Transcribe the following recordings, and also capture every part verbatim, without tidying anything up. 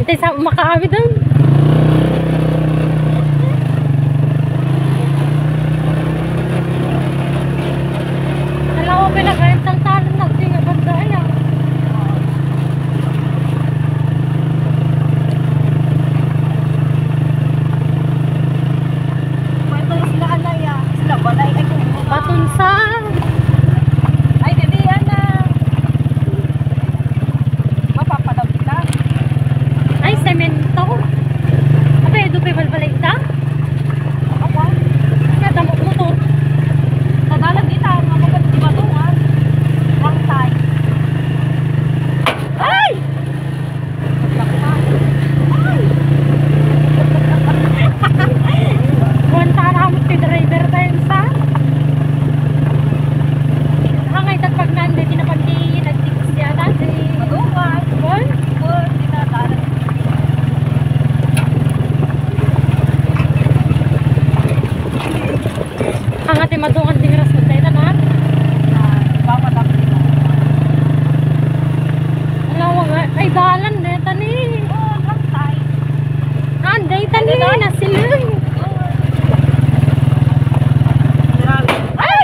tayo sa makakami doon. Alam mo, pinagayang taltalan natin nga banda yan. Patunsan. Ay, hindi yan na. Mapapadam kita. Ay, semento. Ape, dupi balbalay ta? Apa? Nadamot mo to. Nadalan kita. Mamagat di batungan. Rangtay. Ay! Ay! Buwan taramot si driver tayo sa. Hangay tatpag nande, tinapagdiin at tikus siya natin. Batungan. Buwan? Buwan. Dinadalan. Ang ati madungan din ras na tayo na. Papadam kita. Alawa nga, ay dalan na tani. Oh, rangtay. Anday tani na silang. Ay!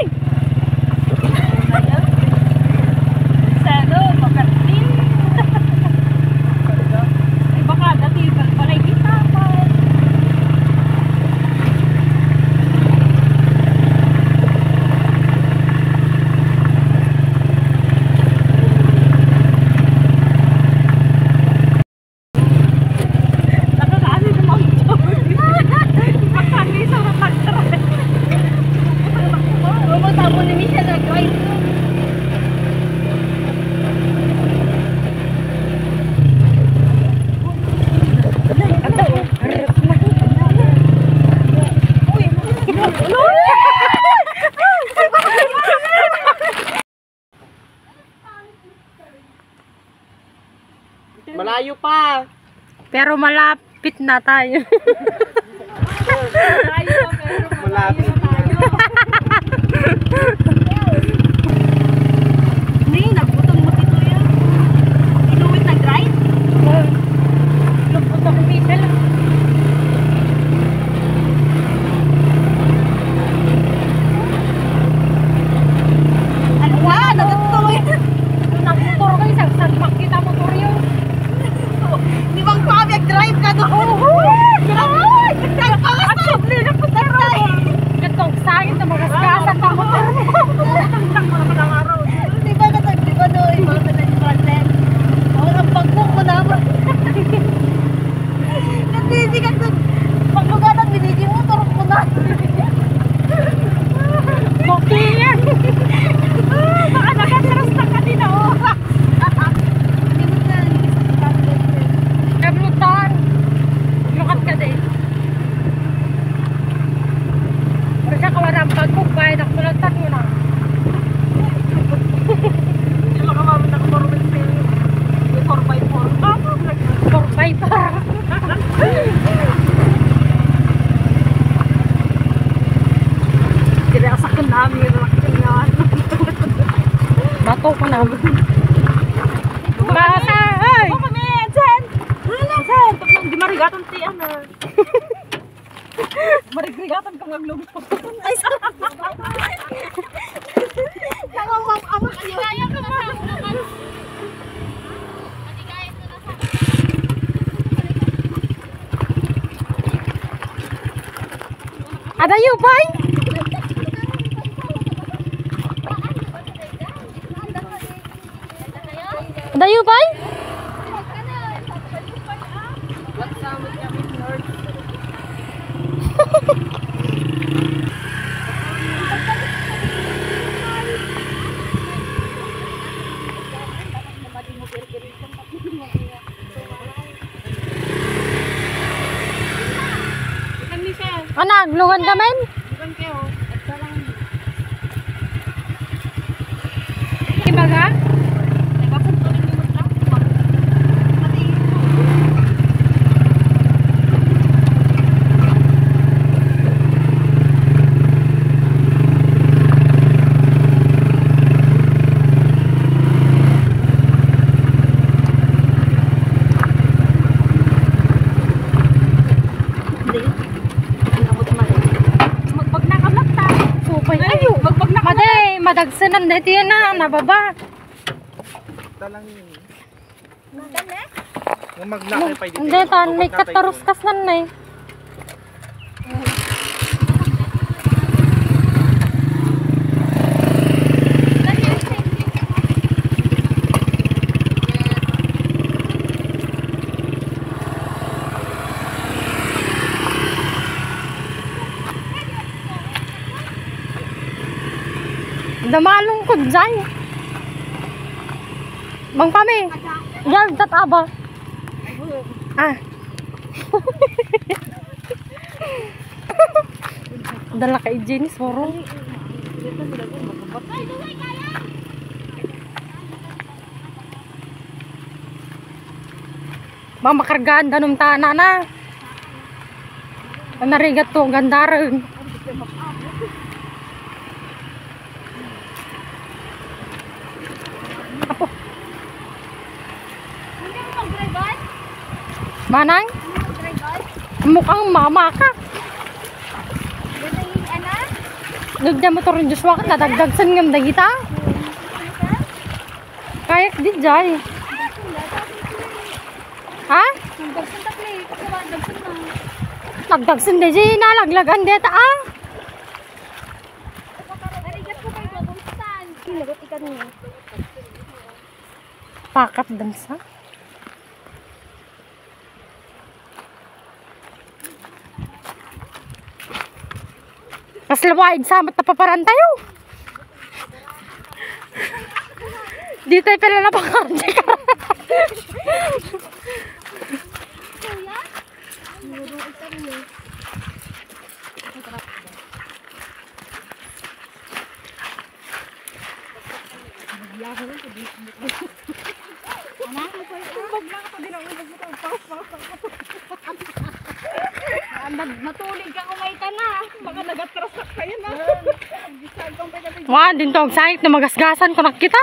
Selo, makarti. Ay, baka dati balbalay kita pa. Nakakali na mga Nakakali sa mga pagtry. Tamo ni Misha nag-drive. Malayo pa. Pero malapit na tayo. Malapit. Ni, nagbutong mo dito yan. Inuwit nag-drive? Lupot ako Michel. Ano ba? Nagatuloy. Nagmotor kayo, sagsak kita motor yun. Di bang pabig drive ka doon? Ay! At subli na po tayo. Gatong sangin na magaskasan pa motor mo. Di ba katag, di ba doon? Mga pinag-content. Ako ang pagkuk mo naman. Hindi ka doon. Paglugatang binigi mo, turok mo na. Okay yan. Baka nakatras na ka din ako. Kablutan. Lukat ka din. Pero siya kawarang pagkuk, bayan ako lantan mo na. Hindi mo kamamit ako marumit sa four by four. four by four. Kaya asakin namin yung lakin yan. Bato ko na. Basa! Ay! Ako kami, Jen! Jen! Tatlong di marigatan ti ano. Marigatan ka maglugpo. Ay, sarap! Nakawam-amak kayo. Kaya ka naman. Adayo, bay! Adayo, bay! Anak, lungan ka men? Ibaga? Dam, dahito yan na, nababa. Talang yun. Madali. Yung maglaki pa dito. Hindi, tan, may kataruskas nan na eh. Damalong ko dyan. Bang kami. Yan, tat aba. Ah. Dala kay Jenny, soro. Bang makargaan danom tana na. Narigat to, gandarang. Manang? Mukhang mama ka. Nagda motor yung Joshua ka, nadagdagsan ngam da kita. Kayak di jay. Ha? Nagdagsan di jay, nalaglagan di ta ah. Pakat dansa. Mas lawaid sa mat napaparan tayo. Di tayo pala napakardi ka. Matulig ka kumay na. Baka nagatrasak kayo na. Wah, din to sahit na magasgasan ko nakita.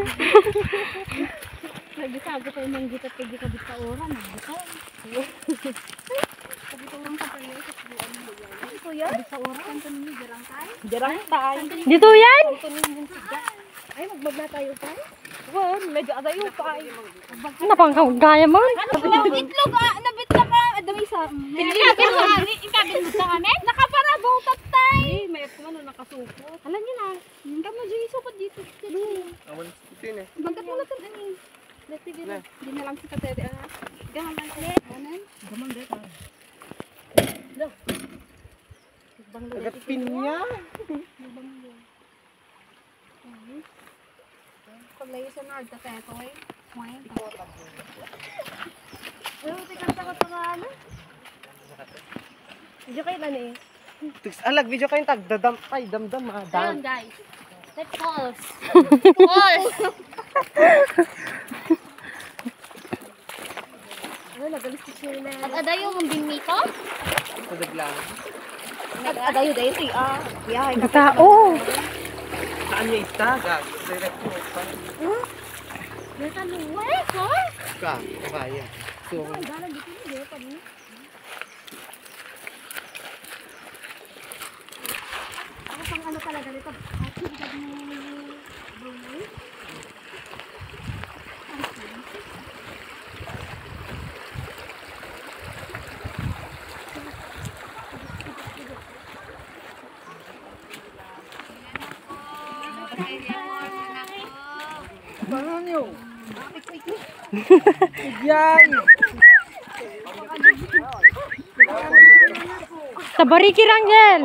Nagbisago tayo ng gitat kay gikabit sa oran. Nagbitaw. Kabituran ka pa yun. Ito yan? Sa oran. Kanto ninyo, jarang tayo. Jarang tayo. Dito yan? Ay, magbagla tayo tayo. Well, medyo adayo pa. Napangkagaya mo. Itlog ah, nabit na ka. Dami sa... Ikabin mo nga. Ikabin mo sa kami? Nakaparabaw tatay. Eh, may ako ano, nakasupot. Alam niyo na. Hindi mo dyan isupot dito. Awan sino eh. Bangkat mo na ito. Dati dito. Hindi na lang si Katete. Gaman lang ulit. Gaman dito. Agad pin niya. Paglayo sa Nord, Katete. Wine. Pero tika sa katawala. Medyo kayo na eh. Tigs alag video kayo tag dadam ay damdam ah. Ayun Dam. guys. Let's pause. Pause! Ano, nagalis ko siya na. At adayo mong binmito? Sadag lang. At adayo dayo ito ah. Yeah, Tao. Saan niya istaga? Direct mo pa. Nasa luway, ha? Ka, kaya. So, Ang galang dito hindi pa rin. Ako pang ano talaga dito. Actually, sabi mo Brunei. Banyo. Yan. Tabariki Rangel.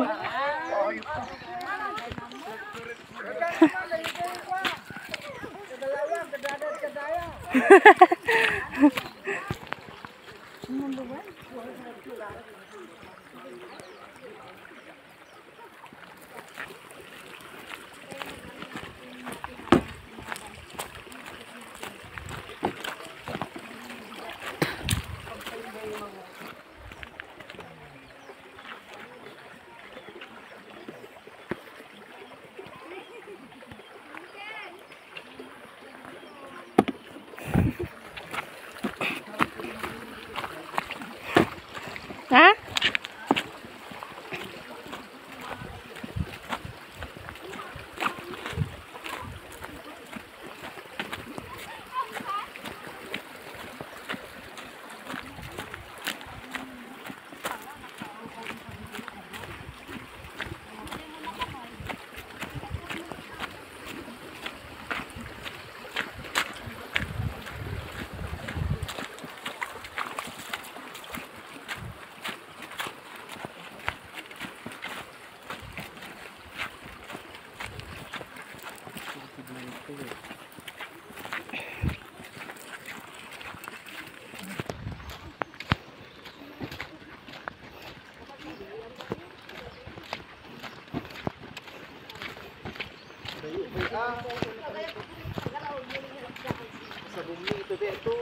Sa bumi ito dito.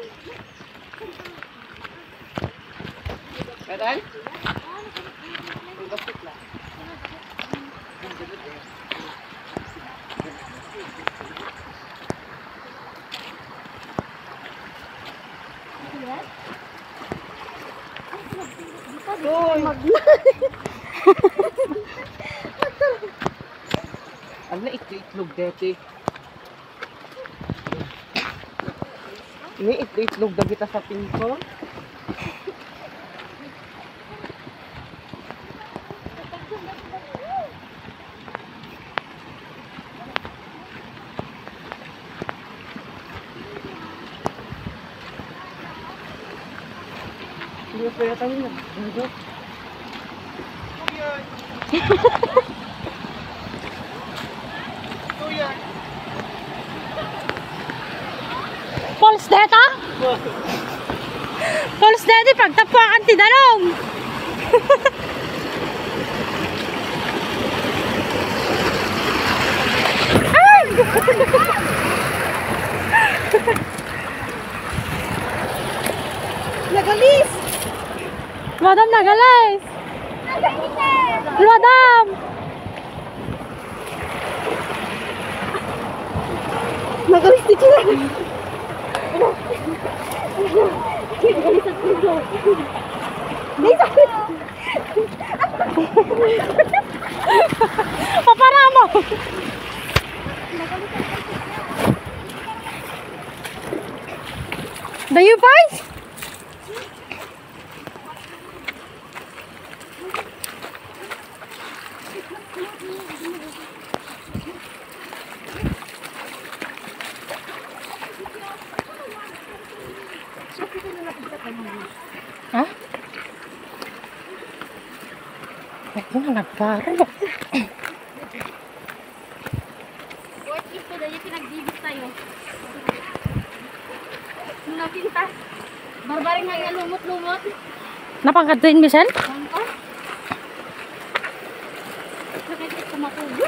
Meron? Bakit lang? Hoy! Ang lait na itlog dete. Ini itlog na kita sa pinto. Hindi pa yata yun nag-dudot. False data? False data pagtapuan ti dalong. Ay! Nagalis! Madam nagalis. Madam. Nagalis dito na! Nagalis at puso! Hindi sakit! Papara mo. Dayo guys. Ha? Ako na nagparo. What if ko dahil pinag-dibit tayo? Nung napintas. Barbaring nga yung lumot-lumot. Napangkatuin, Michelle? Bangka? Nakikit sa matubo.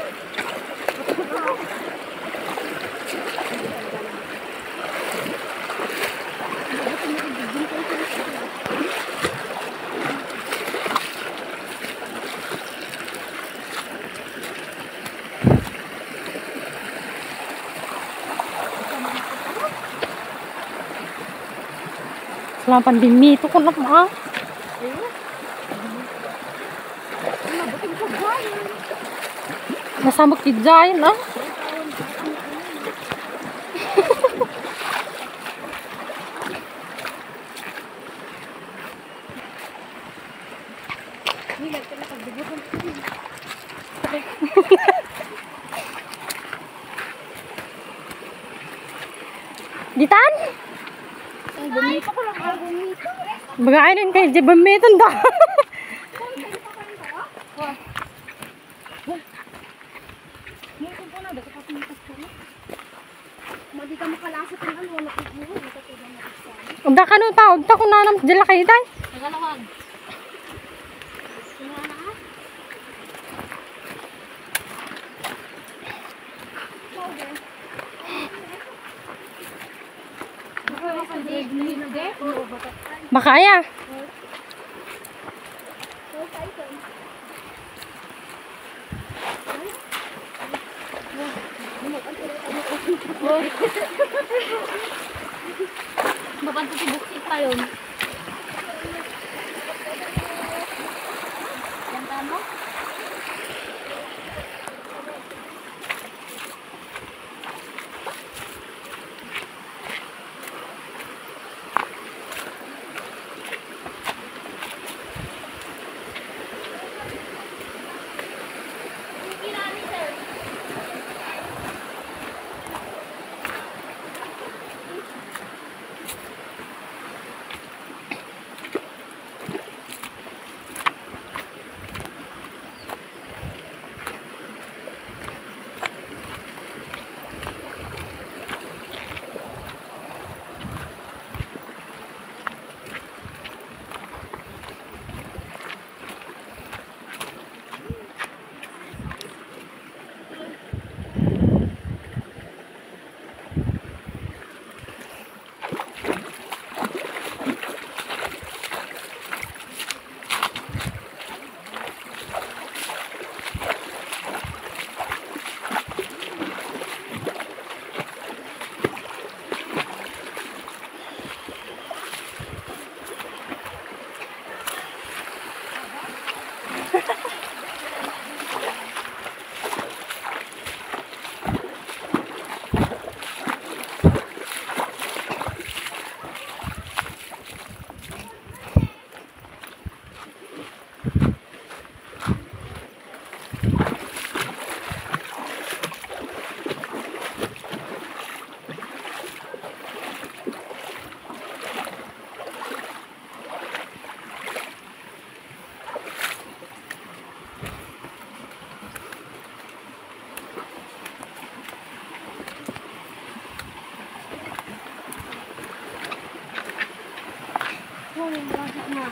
Selama pandemi itu kok lemah. Nasambak dijain ah. Gitan? Bumito ko lang ako bumito. Bagainin kay di bamiton da. Madi ka makalasot ng ano, nakikita, nakikita na isa. Ugda ka nung tao, ugda ko na naman dila kay tay. Nagalawag. Sino na ha? Makaya. Mabantu si buksit pa yun. Yan tama? kunin. Basa na.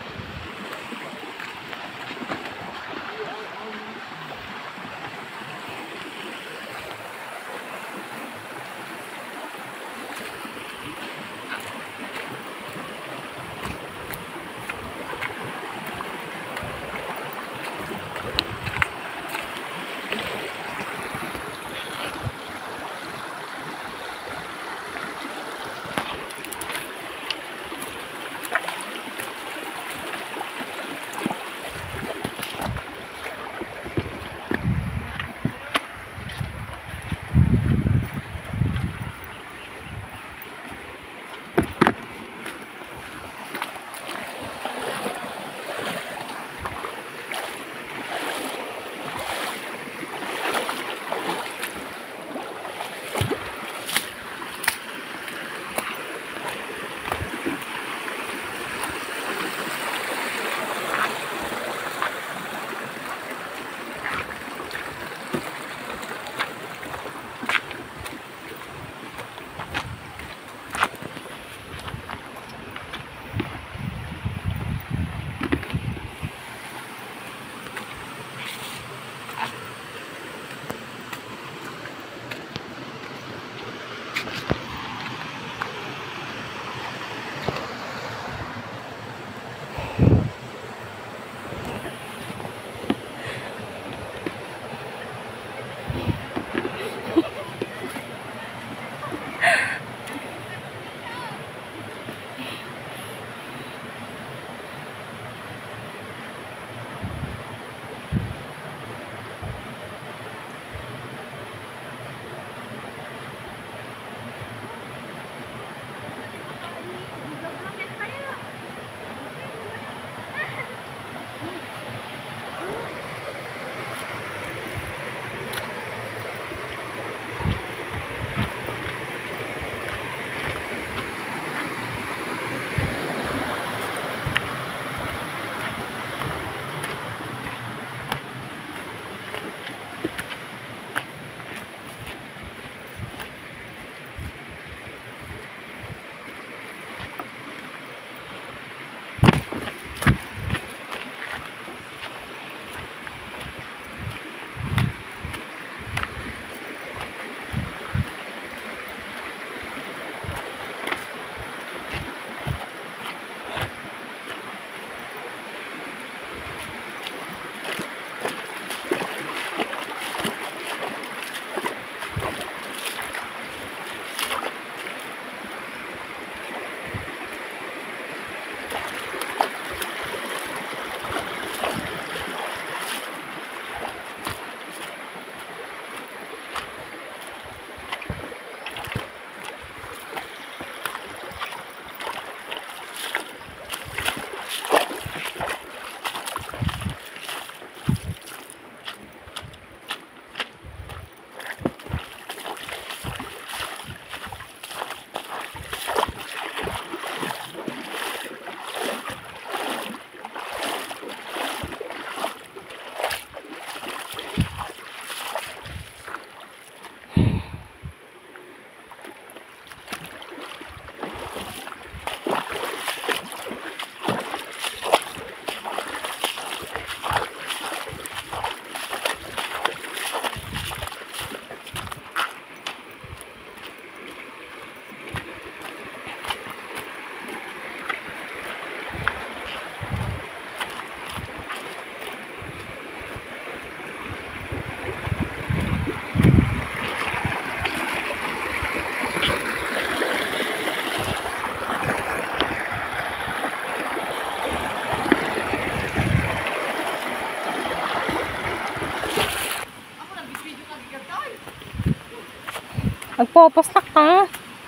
Nagpo-postak ka.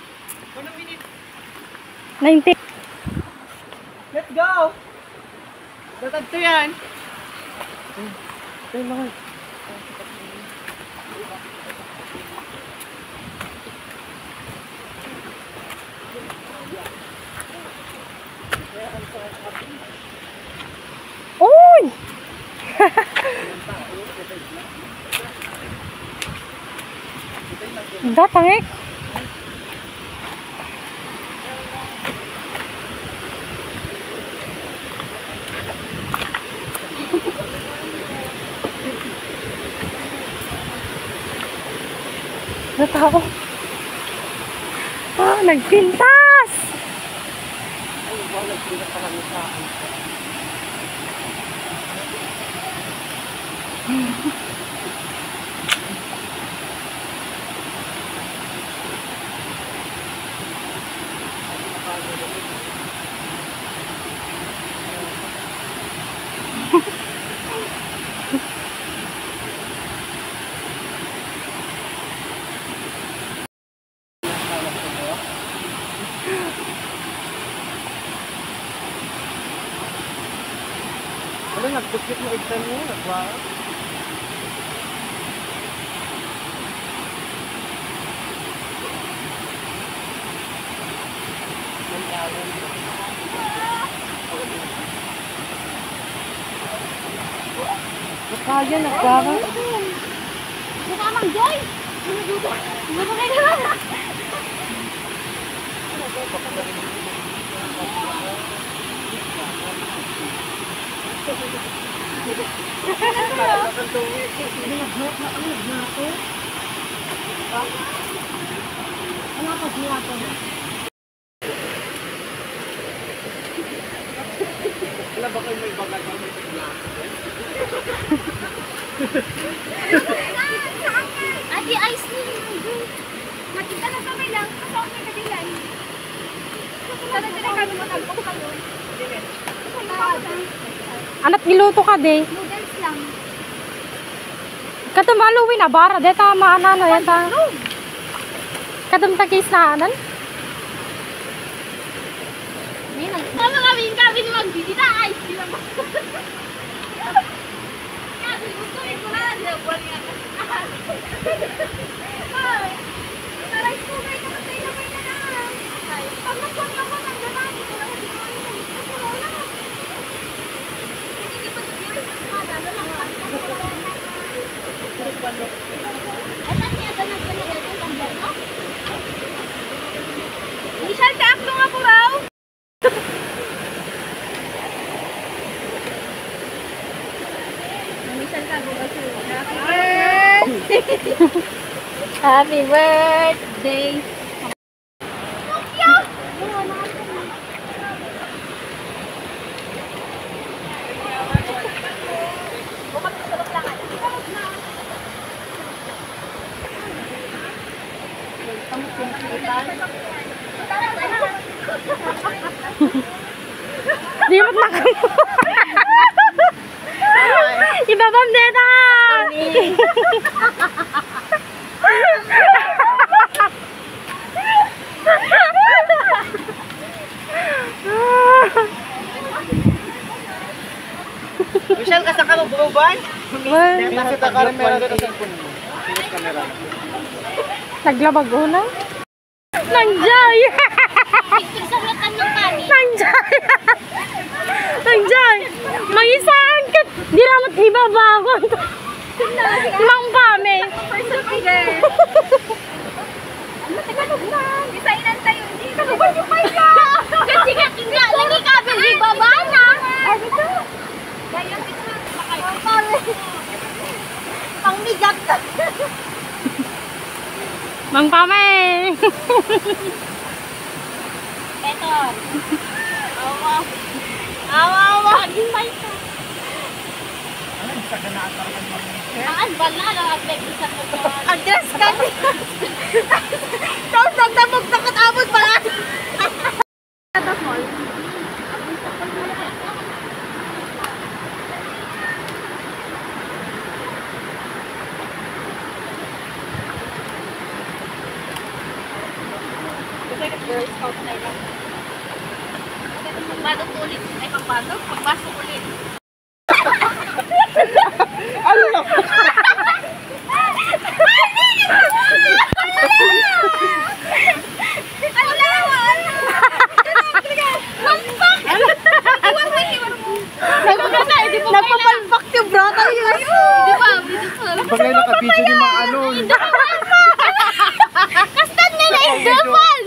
nineteen. Let's go! Datag to yan! Tayo lang. Uy! Datangik. sa tao. Ah, nagpintas! Ay, wala, nagpintas pa kami sa akin. Wala, nagpukit mo exam mo, nagwara. Kaya, nagwara. Mukha mang Joy! Mukha kayo naman! Wala ba kayo may bagal na may tignan? Adi, ice cream! Makita na kamay lang. Kasi ako may kadilan. Sana din ang kami matalpok kayo. Anak niluto ka, de. Noodles lang. Katum Halloween na bara, de tama na no yata. Katum takis na anan. Tama kami, kami ni magbibita. Ice cream lang. Kami gusto rin ko na. Buwan nga. Ay, taray ko kayo namatay na may na. Pag nagpag ako ng gano'n, ito lang hindi ko rin nalito sa rola. Hindi pa sa viewers sa mga dalo lang. Ay, saan niya ganun ka na ito ang gano? Michelle, kaakto nga po raw. Michelle, ka bukas yun. Happy birthday! Di mo nakam. Ibabam deta. Michelle, kasa ka mag-uban? Well, Nasa camera doon sa cellphone mo. Sinus camera. naglabag una. Nangjay. Ipigsaratan ng kanin. Nangjay. Nangjay. Mangisaan ka. Di naman ibabagon. Mang pame. First of all, Tagalog na. Isainan tayo. Hindi ka naman yung pala. Kasi nga, nga, lagi kabel di baba na. Ay, dito. Gaya dito. Pang migat. Mang pame. Eto. Awa. Awa, awa. Gimay ka. Saan ba na? Nag-isa mo ba? Address ka. Tapos nagdamog na katabot pa nga. Girl Scout na lang. Pagpasok ulit. Ay, pagpasok. Pagpasok ulit. Ano naman? Mampak! Nagpapalpak yung brother yun. Di ba? Bagay naka-video ni mga ano. Kastan na na Indopan!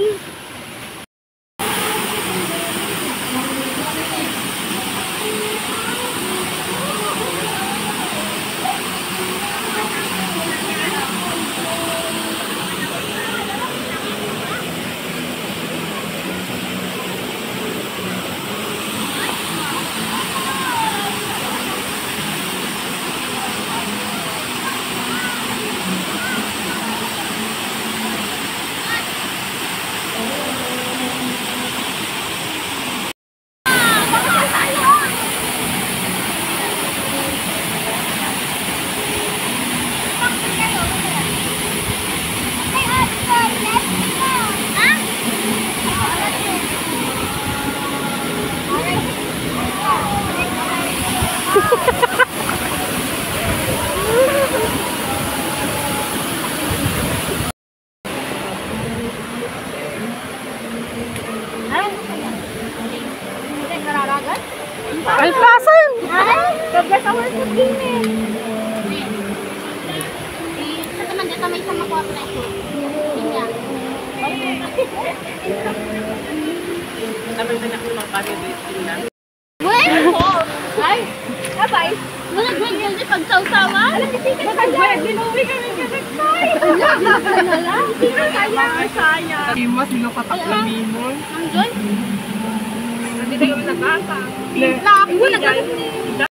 Alpasan! Progress hours sa gaming. Sa naman dito may isang makuha na ito. Linya. Sabi na ako mga kanya dito na. Wait! Ay! Abay! Wala grade yun din pagsawsawa? Alam niyo, sige ka dyan! Ginuwi kami kasagtay! Wala, wala na lang! Hindi ka kaya! Saya! Ima, sino kataklamin mo? Ang Joy? Hindi kayo nagkaka. Wala, ako nagkakasin.